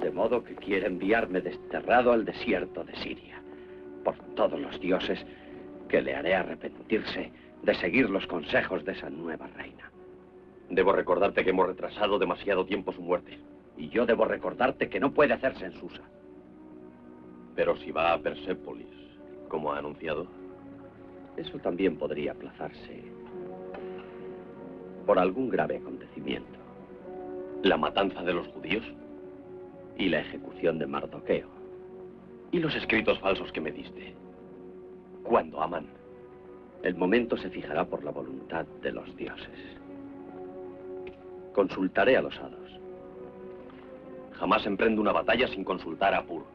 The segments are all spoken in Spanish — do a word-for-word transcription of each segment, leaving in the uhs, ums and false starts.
De modo que quiere enviarme desterrado al desierto de Siria. Por todos los dioses, que le haré arrepentirse de seguir los consejos de esa nueva reina. Debo recordarte que hemos retrasado demasiado tiempo su muerte. Y yo debo recordarte que no puede hacerse en Susa. Pero si va a Persépolis, como ha anunciado... Eso también podría aplazarse por algún grave acontecimiento. ¿La matanza de los judíos? Y la ejecución de Mardoqueo. ¿Y los escritos falsos que me diste? ¿Cuándo, Amán? El momento se fijará por la voluntad de los dioses. Consultaré a los hados. Jamás emprendo una batalla sin consultar a Pur.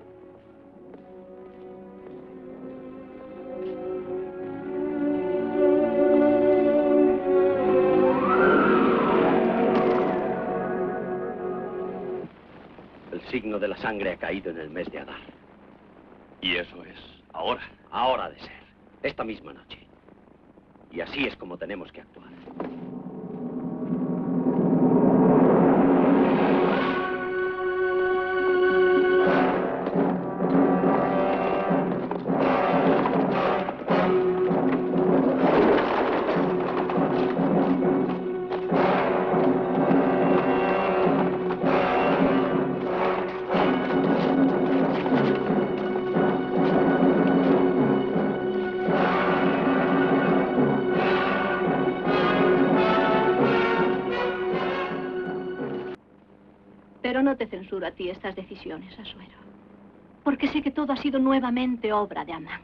El signo de la sangre ha caído en el mes de Adar. Y eso es ahora. Ahora de ser. Esta misma noche. Y así es como tenemos que actuar. Pero no te censuro a ti estas decisiones, Asuero. Porque sé que todo ha sido nuevamente obra de Amán.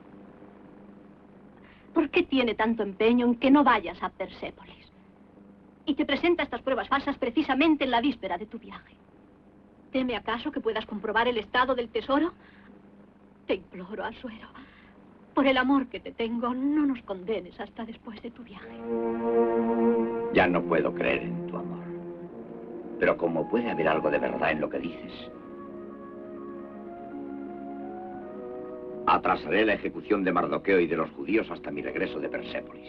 ¿Por qué tiene tanto empeño en que no vayas a Persépolis? Y te presenta estas pruebas falsas precisamente en la víspera de tu viaje. ¿Teme acaso que puedas comprobar el estado del tesoro? Te imploro, Asuero, por el amor que te tengo, no nos condenes hasta después de tu viaje. Ya no puedo creer en tu amor. Pero como puede haber algo de verdad en lo que dices, atrasaré la ejecución de Mardoqueo y de los judíos hasta mi regreso de Persépolis.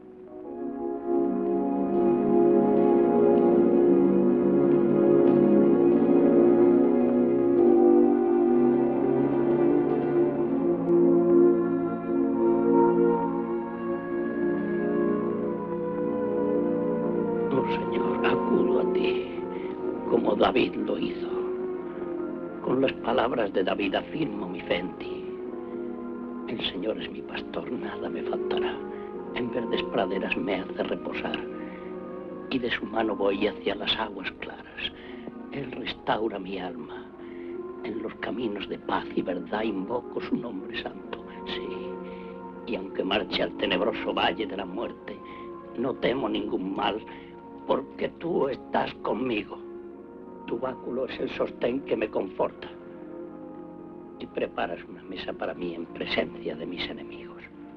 Oh, Señor, acudo a ti, como David lo hizo. Con las palabras de David afirmo mi fe en ti. El Señor es mi pastor, nada me faltará. En verdes praderas me hace reposar, y de su mano voy hacia las aguas claras. Él restaura mi alma. En los caminos de paz y verdad invoco su nombre santo. Sí, y aunque marche al tenebroso valle de la muerte, no temo ningún mal, porque tú estás conmigo. Tu báculo es el sostén que me conforta. Y preparas una mesa para mí en presencia de mis enemigos.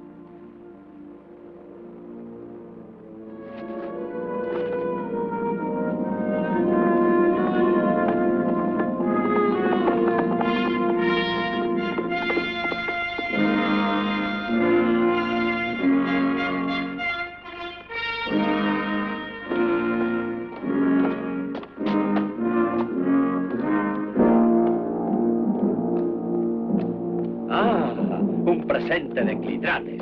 Presente de Clitrates.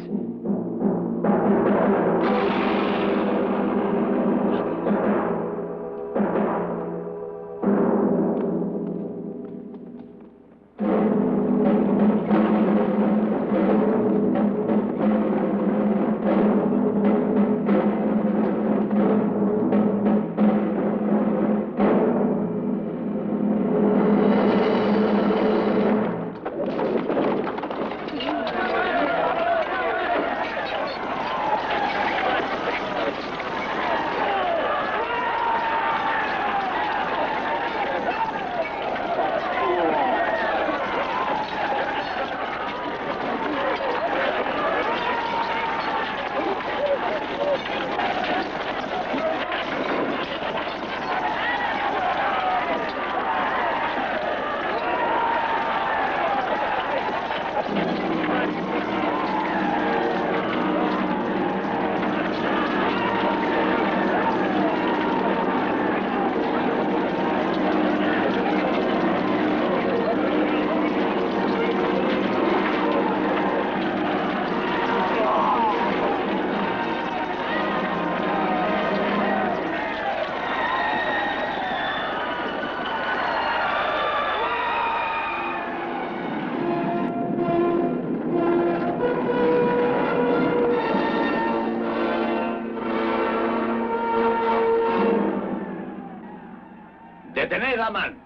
Traed a Man.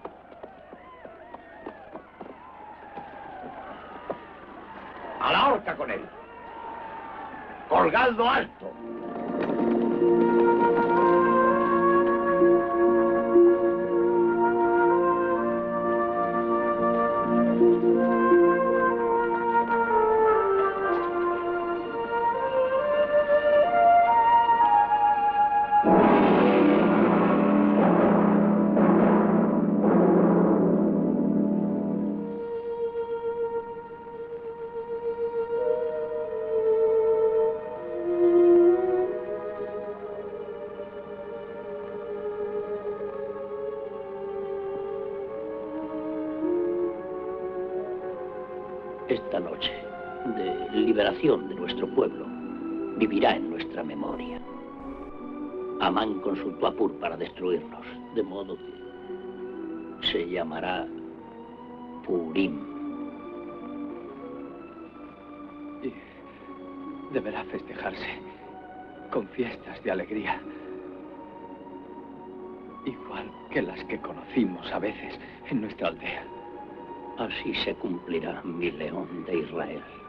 A la horca con él. Colgadlo alto. Esta noche de liberación de nuestro pueblo vivirá en nuestra memoria. Amán consultó a Pur para destruirnos, de modo que se llamará Purim. Y deberá festejarse con fiestas de alegría, igual que las que conocimos a veces en nuestra aldea. Así se cumplirá mi león de Israel.